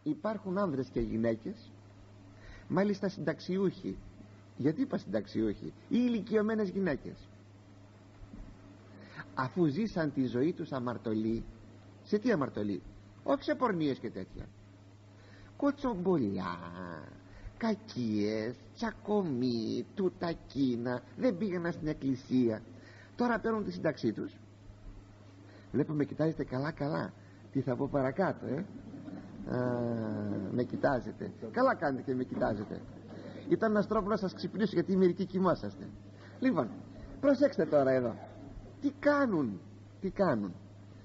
υπάρχουν άνδρες και γυναίκες, μάλιστα συνταξιούχοι. Γιατί είπα συνταξιούχοι? Ή ηλικιωμένες γυναίκες, αφού ζήσαν τη ζωή τους αμαρτωλή. Σε τι αμαρτωλή? Όχι σε πορνίες και τέτοια, κοτσομπολιά, κακίες, τσακωμοί, τούτα κίνα, δεν πήγαιναν στην εκκλησία. Τώρα παίρνουν τη σύνταξή τους. Βλέπω με κοιτάζετε καλά καλά. Τι θα πω παρακάτω, με κοιτάζετε. Καλά κάνετε και με κοιτάζετε. Ήταν ένας τρόπος να σας ξυπνήσω, γιατί μερικοί κοιμόσαστε. Λοιπόν, προσέξτε τώρα εδώ. Τι κάνουν?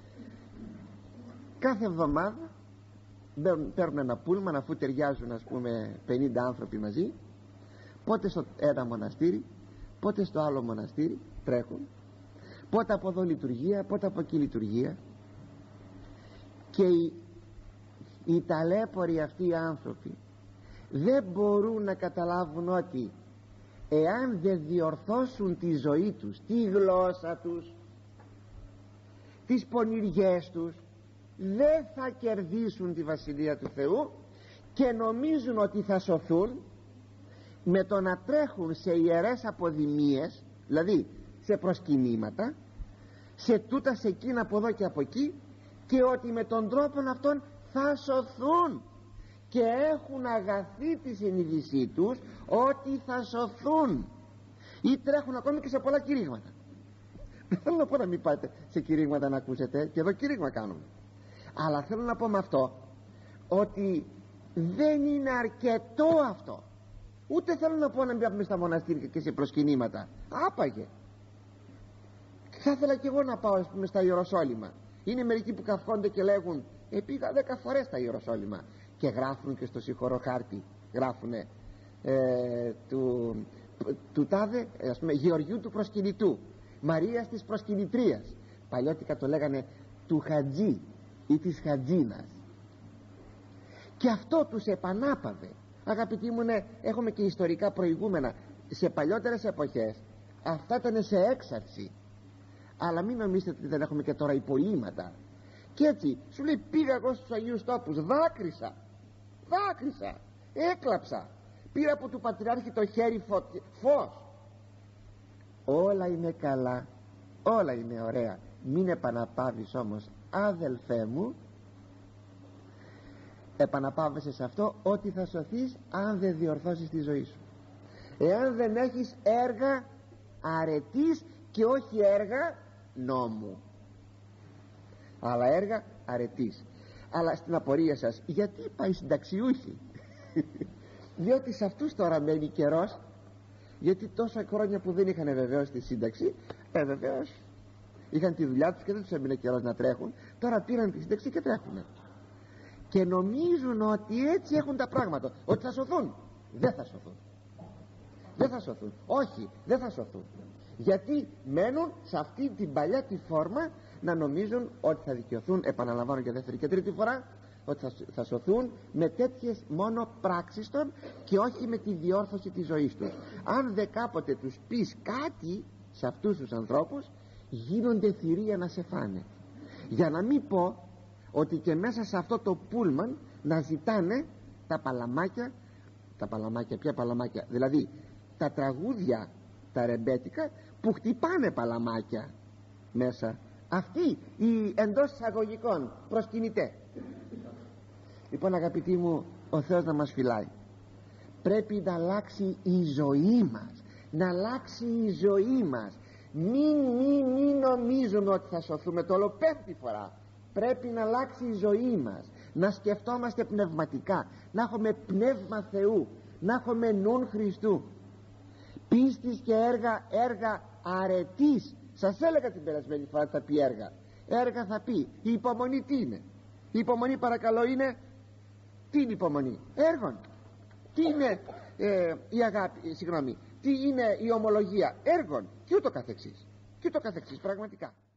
Κάθε εβδομάδα παίρνουν ένα πούλμαν, αφού ταιριάζουν ας πούμε 50 άνθρωποι μαζί, πότε στο ένα μοναστήρι, πότε στο άλλο μοναστήρι τρέχουν, πότε από εδώ λειτουργία, πότε από εκεί λειτουργία. Και οι ταλέποροι αυτοί οι άνθρωποι δεν μπορούν να καταλάβουν ότι εάν δεν διορθώσουν τη ζωή τους, τη γλώσσα τους, τις πονηριές τους, δεν θα κερδίσουν τη Βασιλεία του Θεού, και νομίζουν ότι θα σωθούν με το να τρέχουν σε ιερές αποδημίες, δηλαδή σε προσκυνήματα, σε τούτα σε εκείνα από εδώ και από εκεί, και ότι με τον τρόπο αυτόν θα σωθούν, και έχουν αγαθεί τη συνείδησή τους ότι θα σωθούν, ή τρέχουν ακόμη και σε πολλά κηρύγματα. Δεν θέλω να πω να μην πάτε σε κηρύγματα να ακούσετε, και εδώ κηρύγμα κάνουμε, αλλά θέλω να πω με αυτό ότι δεν είναι αρκετό αυτό. Ούτε θέλω να πω να μην πάμε στα μοναστήρια και σε προσκυνήματα, άπαγε. Θα ήθελα και εγώ να πάω ας πούμε στα Ιεροσόλυμα. Είναι μερικοί που καυχόνται και λέγουν πήγα 10 φορές στα Ιεροσόλυμα, και γράφουν και στο συγχωροχάρτη, γράφουνε του τάδε ας πούμε Γεωργιού του προσκυνητού, Μαρίας της προσκυνητρίας. Παλιώτικα το λέγανε του Χατζή ή της Χατζίνας, και αυτό τους επανάπαυε. Αγαπητοί μου, ναι, έχουμε και ιστορικά προηγούμενα. Σε παλιότερες εποχές αυτά ήταν σε έξαρση, αλλά μην νομίζετε ότι δεν έχουμε και τώρα υπολείμματα. Και έτσι σου λέει, πήγα εγώ στους Αγίους Τόπους, δάκρυσα, έκλαψα, πήρα από του Πατριάρχη το χέρι φως. Όλα είναι καλά, όλα είναι ωραία. Μην επαναπάβεις όμως, αδελφέ μου, επαναπάβεσαι σε αυτό ότι θα σωθείς αν δεν διορθώσεις τη ζωή σου, εάν δεν έχεις έργα αρετής και όχι έργα νόμου, αλλά έργα αρετής. Αλλά στην απορία σας, γιατί πάει συνταξιούχοι? Διότι σε αυτούς τώρα μένει καιρός, γιατί τόσα χρόνια που δεν είχαν βεβαίως τη σύνταξη, βεβαίως είχαν τη δουλειά τους και δεν τους έμεινε καιρός να τρέχουν. Τώρα πήραν τη σύνταξη και τρέχουν, και νομίζουν ότι έτσι έχουν τα πράγματα, ότι θα σωθούν. Δεν θα σωθούν, δεν θα σωθούν, όχι, δεν θα σωθούν. Γιατί μένουν σε αυτή την παλιά τη φόρμα, να νομίζουν ότι θα δικαιωθούν, επαναλαμβάνω για δεύτερη και τρίτη φορά, ότι θα σωθούν με τέτοιες μόνο πράξεις των, και όχι με τη διόρθωση της ζωής τους. Αν δε κάποτε τους πεις κάτι σε αυτούς τους ανθρώπους, γίνονται θηρία να σε φάνε. Για να μην πω ότι και μέσα σε αυτό το πούλμαν να ζητάνε τα παλαμάκια, ποια παλαμάκια? Δηλαδή τα τραγούδια τα ρεμπέτικα που χτυπάνε παλαμάκια μέσα, αυτοί οι εντός εισαγωγικών προσκυνητές. Λοιπόν, αγαπητοί μου, ο Θεός να μας φυλάει. Πρέπει να αλλάξει η ζωή μας, να αλλάξει η ζωή μας. Μην νομίζουμε ότι θα σωθούμε, το λέω 5η φορά. Πρέπει να αλλάξει η ζωή μας, να σκεφτόμαστε πνευματικά, να έχουμε πνεύμα Θεού, να έχουμε νουν Χριστού, πίστης και έργα αρετής. Σας έλεγα την περασμένη φορά ότι θα πει έργα θα πει. Η υπομονή τι είναι? Η υπομονή, παρακαλώ, είναι, τι είναι η υπομονή? Έργων. Τι είναι η αγάπη, τι είναι η ομολογία? Έργων. Και ούτω καθεξής πραγματικά.